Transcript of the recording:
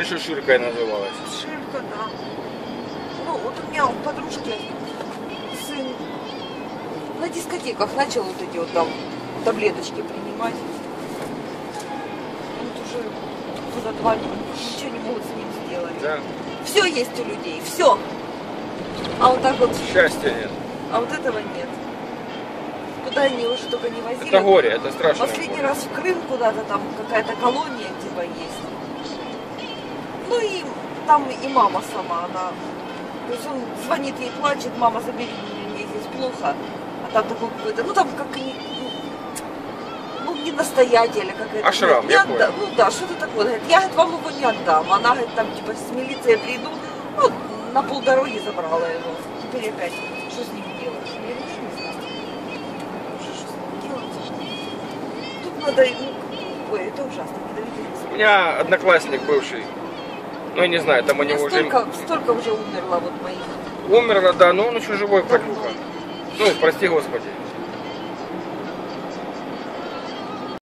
что Ширкой называлась. Ширка, да. Ну, вот у меня у подружки сын на дискотеках начал вот эти вот там таблеточки принимать. Вот уже года 2 ничего не могут с ним сделать. Да. Все есть у людей, все. А вот так вот... Счастья нет. А вот этого нет. Куда они уже только не возили. Это горе, это страшно. Последний раз в Крым куда-то там какая-то колония типа есть. Ну и там и мама сама, она... То есть он звонит ей, плачет, мама, забери меня, мне здесь плохо. А там такой какой-то, ну там как ну не настоятель, а какая-то... Ашрам, не я отдам. понял. Ну да, что-то такое. Говорит, я говорит, вам его не отдам. Она говорит, там типа с милицией приду. Ну, на полдороги забрала его. Теперь опять, что с ним делать? Я говорю, я не знаю. Уже что с ним делать? Тут надо, ну, ой, это ужасно, не доведется. У меня одноклассник бывший. Ну, я не знаю, там у него уже... Столько уже умерло вот моих. Умерла, да, но он еще живой, парнюка. Ну, прости господи.